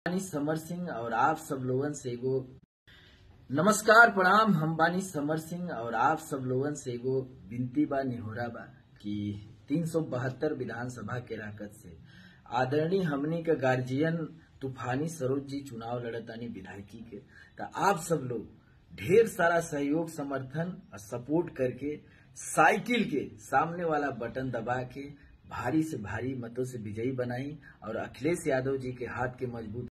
बानी समर सिंह और आप सब लोगन से एगो नमस्कार प्रणाम। हम बानी समर सिंह और आप सब लोगन से एगो विनती बा, निहोरा बा कि 372 विधानसभा के राकत से आदरणीय हमनी का गार्जियन तूफानी सरोज जी चुनाव लड़तानी विधायकी के। तो आप सब लोग ढेर सारा सहयोग समर्थन और सपोर्ट करके साइकिल के सामने वाला बटन दबा के भारी से भारी मतों से विजयी बनाई और अखिलेश यादव जी के हाथ के मजबूत